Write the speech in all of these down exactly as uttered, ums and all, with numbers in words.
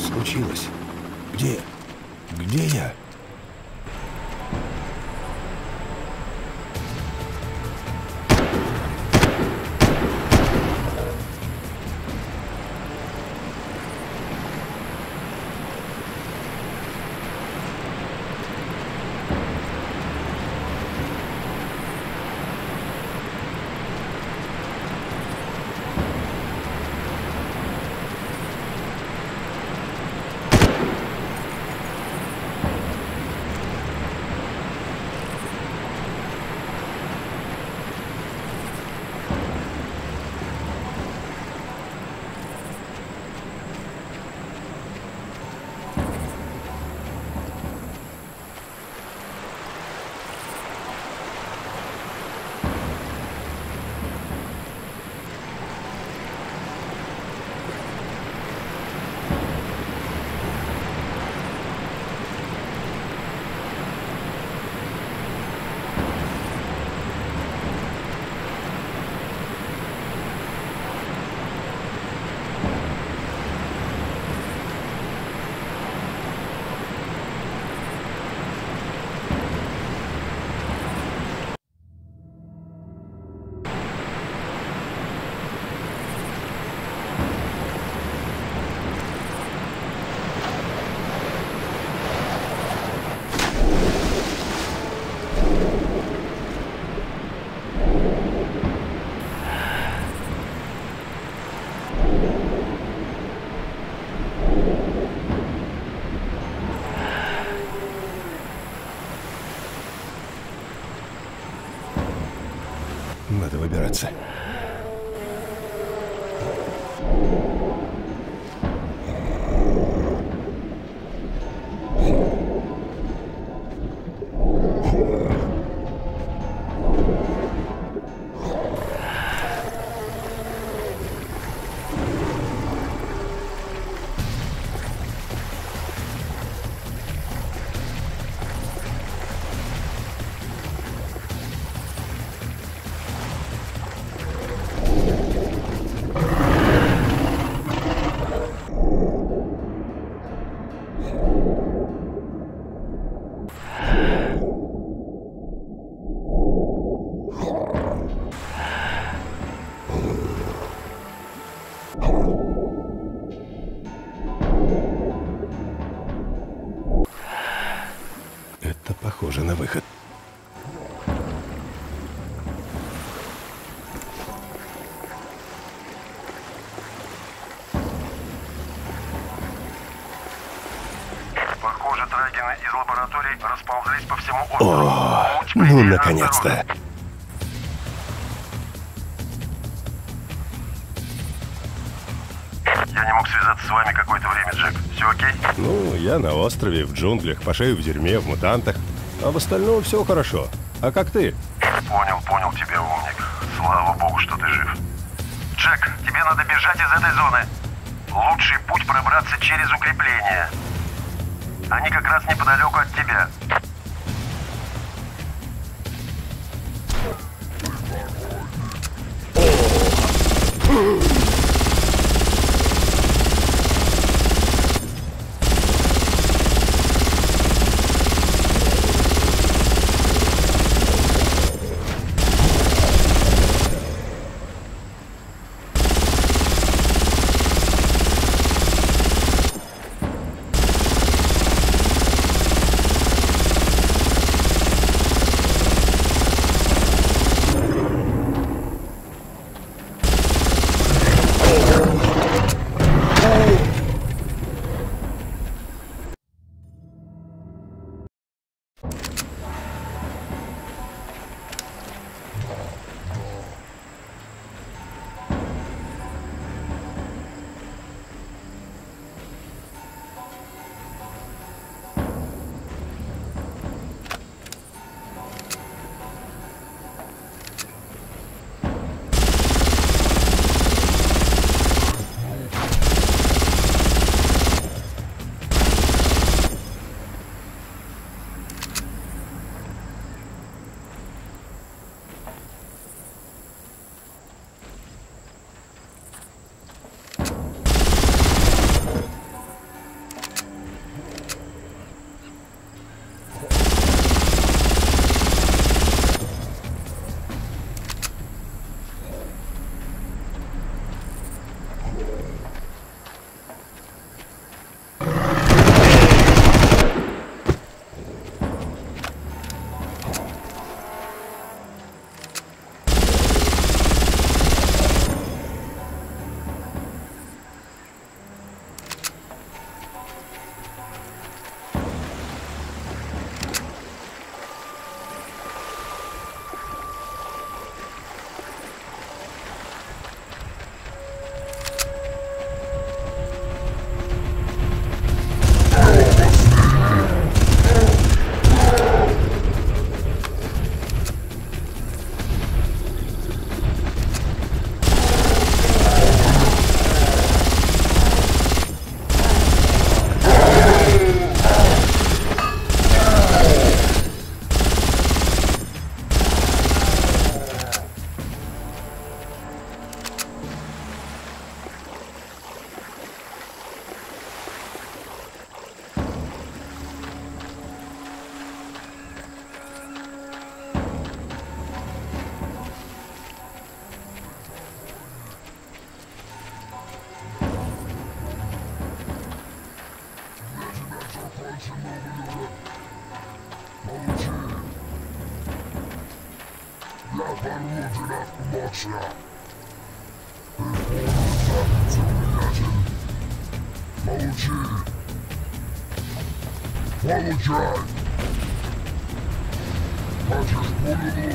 случилось? Где? Где я? Надо выбираться. Это похоже на выход. Похоже, трагины из лабораторий расползлись по всему острову. О, ну наконец-то. Я не мог связаться с вами какое-то время, Джек. Все окей? Ну, я на острове, в джунглях, по шею в дерьме, в мутантах. А в остальном все хорошо. А как ты? Понял, понял тебя, умник. Слава богу, что ты жив. Джек, тебе надо бежать из этой зоны. Лучший путь пробраться через укрепления. Они как раз неподалеку от тебя. Получай! Хочешь пулю?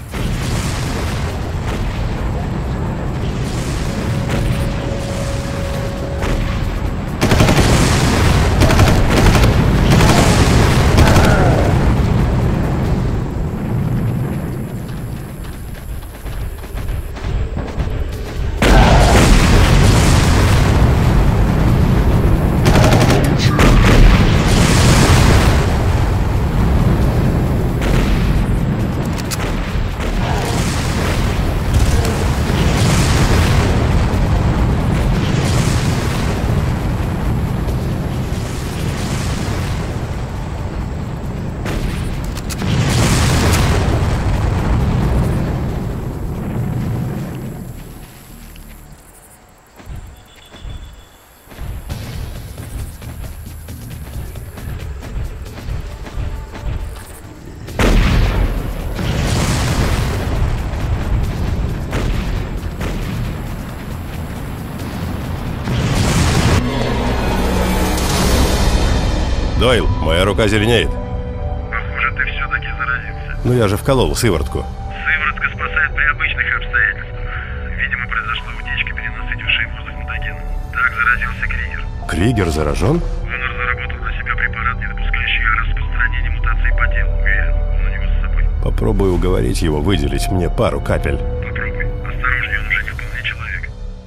Дойл, моя рука зеленеет. Похоже, ты все-таки заразился. Ну я же вколол сыворотку. Сыворотка спасает при обычных обстоятельствах. Видимо, произошла утечка, перенасытившая воздух мутаген. Так заразился Кригер. Кригер заражен? Коннор заработал на себя препарат, не допускающий распространения мутаций по телу. Уверен, он у него с собой. Попробую уговорить его выделить мне пару капель. Попробуй. Осторожнее, он уже не вполне человек.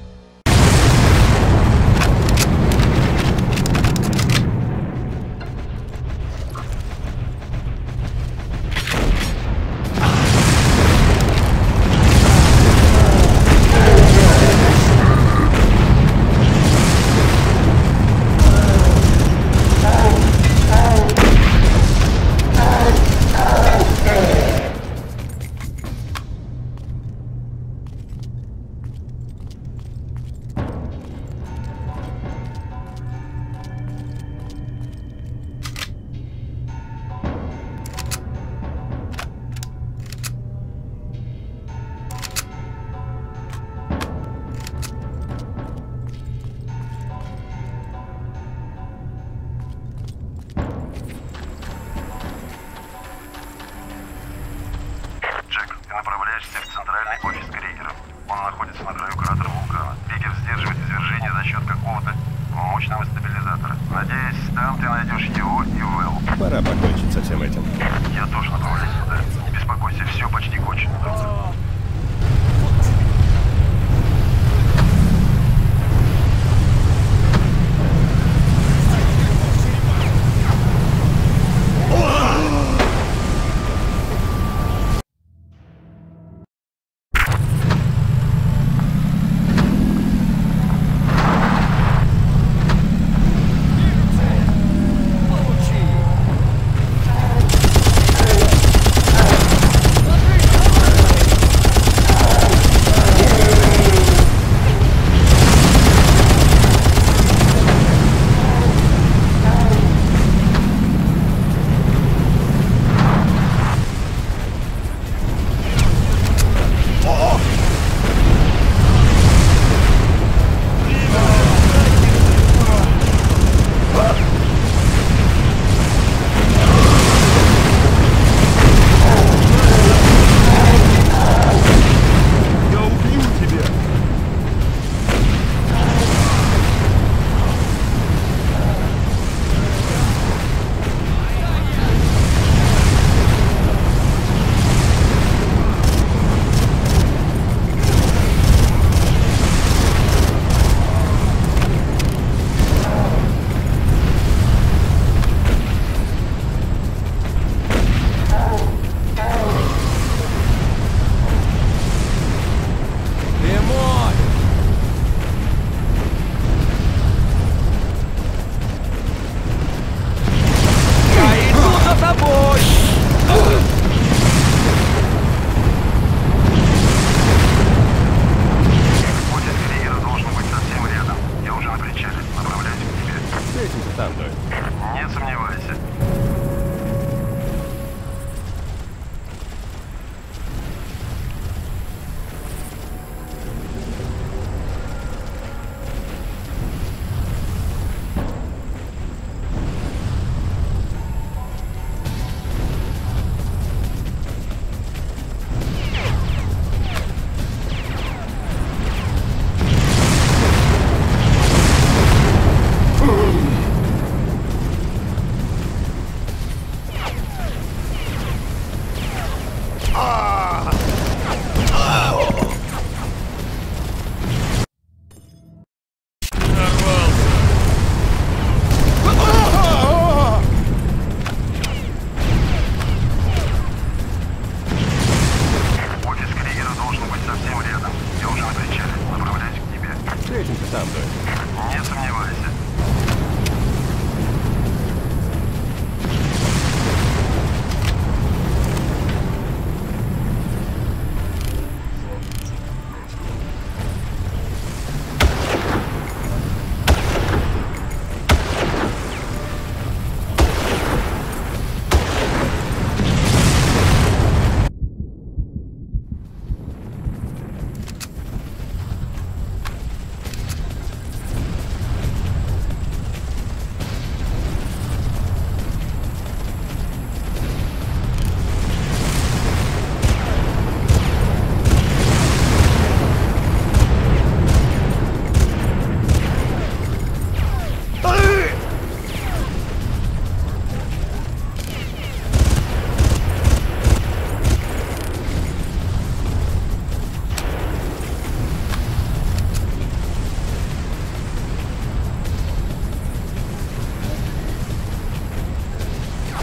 Джек, ты направляешься в центральный офис Кригера. Он находится на краю кратера вулкана. Кригер сдерживает извержение за счет какого-то мощного стабилизатора. Надеюсь, там ты найдешь его и Вэл. Пора покончить со всем этим. Я тоже направляюсь туда. Не беспокойся, все почти кончено.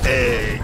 Эй!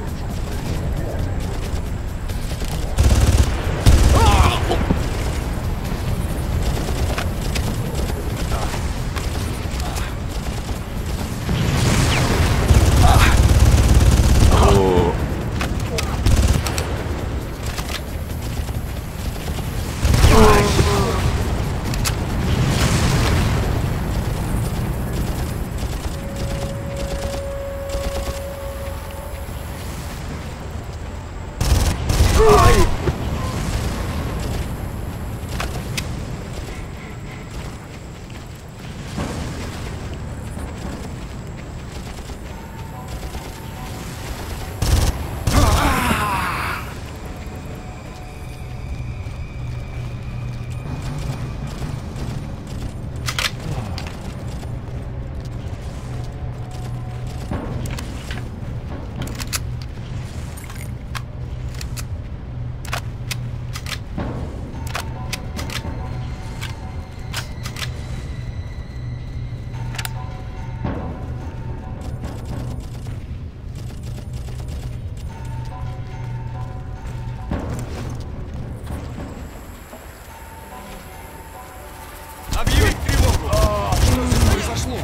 Объявить тревогу! А, что здесь произошло?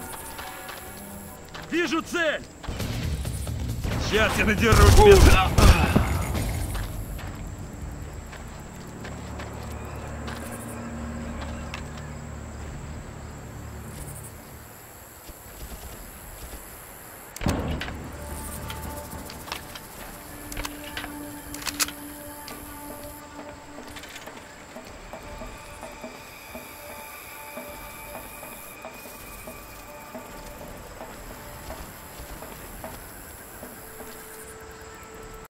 Вижу цель! Сейчас я надеру тебе!